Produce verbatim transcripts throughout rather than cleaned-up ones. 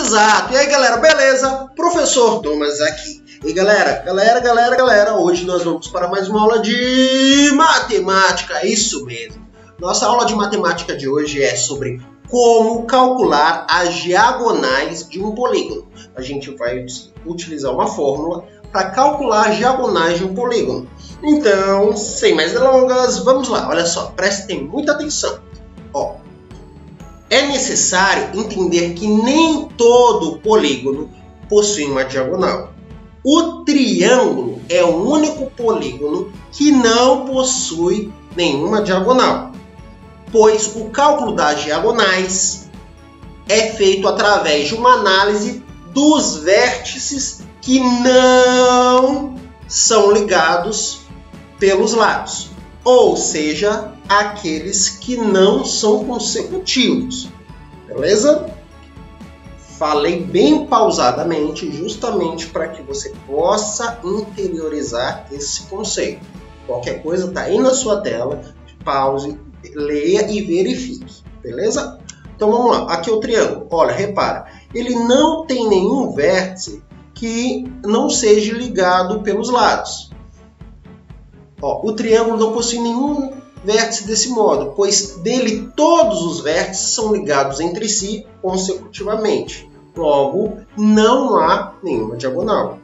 Exato. E aí, galera, beleza? Professor Thomas aqui. E galera, galera, galera, galera, hoje nós vamos para mais uma aula de matemática, isso mesmo. Nossa aula de matemática de hoje é sobre como calcular as diagonais de um polígono. A gente vai utilizar uma fórmula para calcular as diagonais de um polígono. Então, sem mais delongas, vamos lá. Olha só, prestem muita atenção. Ó, é necessário entender que nem todo polígono possui uma diagonal. O triângulo é o único polígono que não possui nenhuma diagonal, pois o cálculo das diagonais é feito através de uma análise dos vértices que não são ligados pelos lados, ou seja, aqueles que não são consecutivos, beleza? Falei bem pausadamente, justamente para que você possa interiorizar esse conceito. Qualquer coisa está aí na sua tela, pause, leia e verifique, beleza? Então vamos lá, aqui é o triângulo. Olha, repara, ele não tem nenhum vértice que não seja ligado pelos lados. Ó, o triângulo não possui nenhum vértice desse modo, pois dele todos os vértices são ligados entre si consecutivamente. Logo, não há nenhuma diagonal.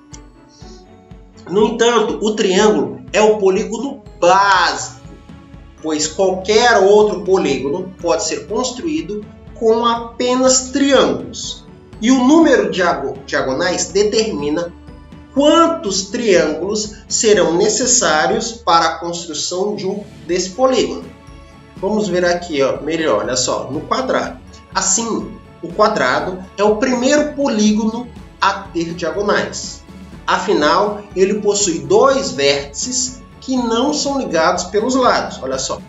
No entanto, o triângulo é o polígono básico, pois qualquer outro polígono pode ser construído com apenas triângulos. E o número de diagonais determina quantos triângulos serão necessários para a construção de um desse polígono. Vamos ver aqui, ó, melhor, olha só, no quadrado. Assim, o quadrado é o primeiro polígono a ter diagonais. Afinal, ele possui dois vértices que não são ligados pelos lados. Olha só.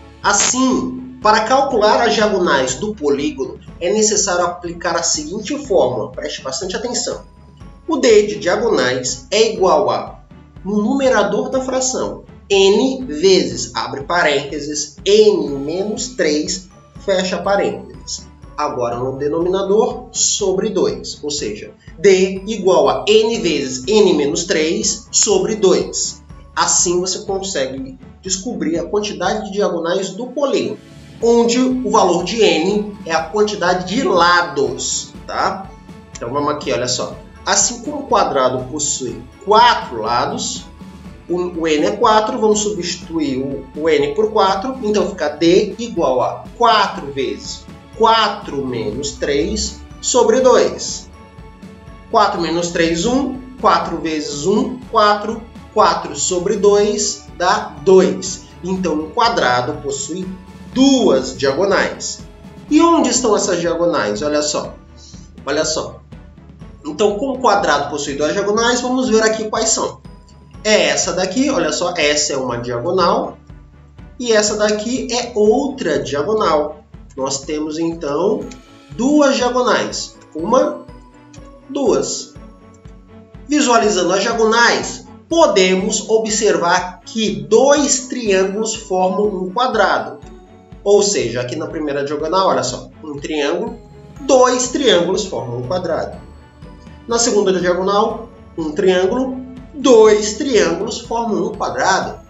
Assim, para calcular as diagonais do polígono, é necessário aplicar a seguinte fórmula. Preste bastante atenção. O D de diagonais é igual a, no numerador da fração, n vezes, abre parênteses, n menos três, fecha parênteses. Agora no denominador, sobre dois, ou seja, D igual a n vezes n menos três sobre dois. Assim você consegue descobrir a quantidade de diagonais do polígono, onde o valor de n é a quantidade de lados, tá? Então vamos aqui, olha só. Assim como o quadrado possui quatro lados, o, o n é quatro, vamos substituir o, o n por quatro, então fica D igual a quatro vezes quatro menos três sobre dois. quatro menos três, um. quatro vezes um, quatro. quatro sobre dois dá dois. Então, o quadrado possui duas diagonais. E onde estão essas diagonais? Olha só. Olha só. Então, como o quadrado possui duas diagonais, vamos ver aqui quais são. É essa daqui, olha só, essa é uma diagonal. E essa daqui é outra diagonal. Nós temos, então, duas diagonais. Uma, duas. Visualizando as diagonais, podemos observar que dois triângulos formam um quadrado. Ou seja, aqui na primeira diagonal, olha só, um triângulo, dois triângulos formam um quadrado. Na segunda diagonal, um triângulo, dois triângulos formam um quadrado.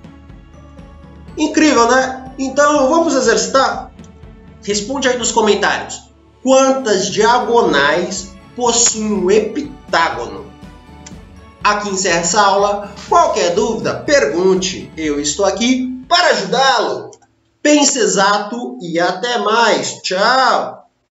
Incrível, né? Então, vamos exercitar? Responde aí nos comentários. Quantas diagonais possui um heptágono? Aqui encerra essa aula. Qualquer dúvida, pergunte. Eu estou aqui para ajudá-lo. Pense exato e até mais. Tchau!